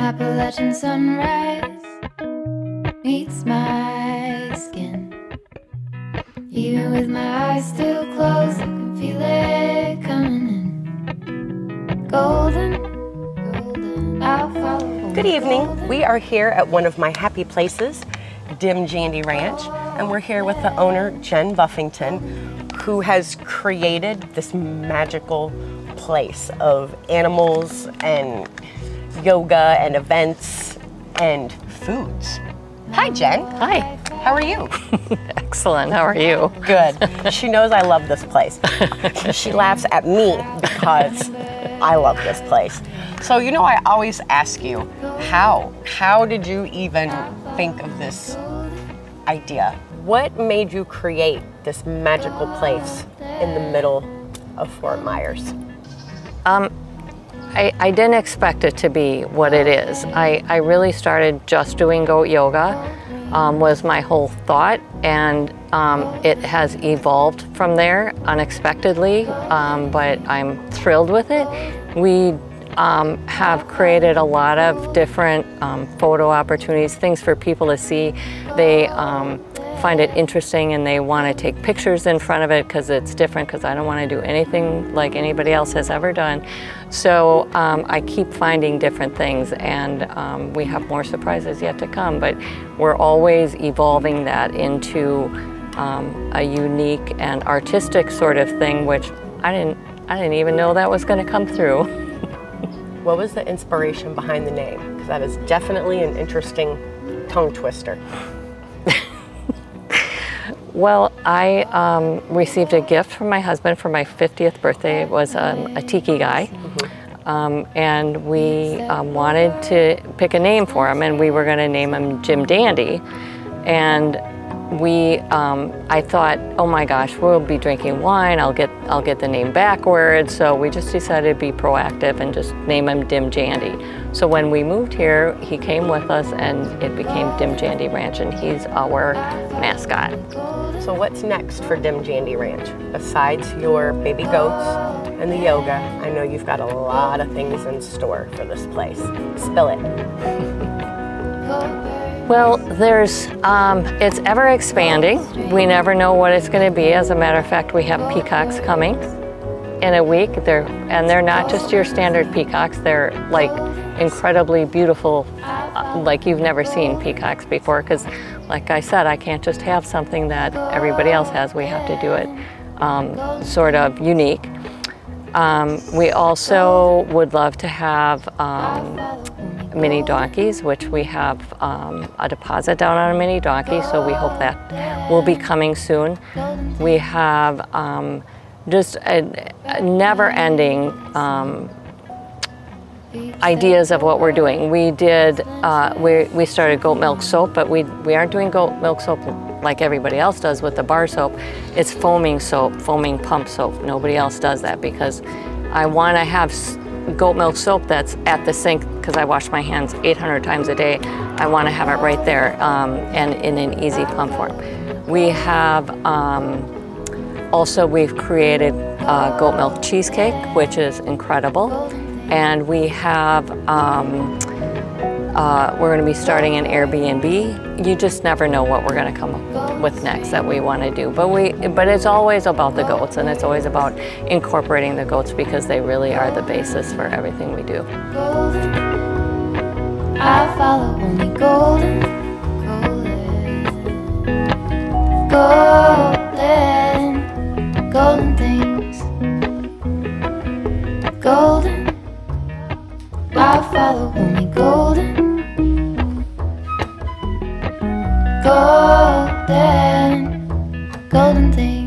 Appalachian sunrise meets my skin. Even with my eyes still closed, I can feel it coming in. Golden, golden, I'll follow. Good evening. We are here at one of my happy places, Dim Jandy Ranch, and we're here with the owner, Jen Buffington, who has created this magical place of animals and yoga and events and foods. Hi, Jen. Hi. How are you? Excellent. How are you? Good. She knows I love this place. She laughs at me because I love this place. So, you know, I always ask you, how did you even think of this idea? What made you create this magical place in the middle of Fort Myers? I didn't expect it to be what it is. I really started just doing goat yoga, was my whole thought, and it has evolved from there unexpectedly, but I'm thrilled with it. We have created a lot of different photo opportunities, things for people to see. They find it interesting and they want to take pictures in front of it because it's different, because I don't want to do anything like anybody else has ever done. So I keep finding different things, and we have more surprises yet to come, but we're always evolving that into a unique and artistic sort of thing, which I didn't even know that was going to come through. What was the inspiration behind the name? Because that is definitely an interesting tongue twister. Well, I received a gift from my husband for my 50th birthday. It was a tiki guy. And we wanted to pick a name for him, and we were going to name him Jim Dandy. And I thought, oh my gosh, we'll be drinking wine. I'll get the name backwards. So we just decided to be proactive and just name him Dim Jandy. So when we moved here, he came with us, and it became Dim Jandy Ranch, and he's our mascot. So what's next for Dim Jandy Ranch? Besides your baby goats and the yoga, I know you've got a lot of things in store for this place. Spill it. Well, it's ever expanding. We never know what it's going to be. As a matter of fact, we have peacocks coming in a week. They're not just your standard peacocks. They're like incredibly beautiful, like you've never seen peacocks before, because like I said, I can't just have something that everybody else has. We have to do it sort of unique. We also would love to have mini donkeys, which we have a deposit down on a mini donkey, so we hope that will be coming soon. We have just a never-ending ideas of what we're doing. We started goat milk soap, but we aren't doing goat milk soap like everybody else does with the bar soap. It's foaming soap, foaming pump soap. Nobody else does that, because I want to have goat milk soap that's at the sink, because I wash my hands 800 times a day. I want to have it right there and in an easy pump form. We have also, we've created goat milk cheesecake, which is incredible. And we have, we're going to be starting an Airbnb. You just never know what we're going to come up with next that we want to do. But it's always about the goats, and it's always about incorporating the goats, because they really are the basis for everything we do. Golden, I follow only golden, golden, golden, golden things. Golden, I follow only golden, golden, golden things.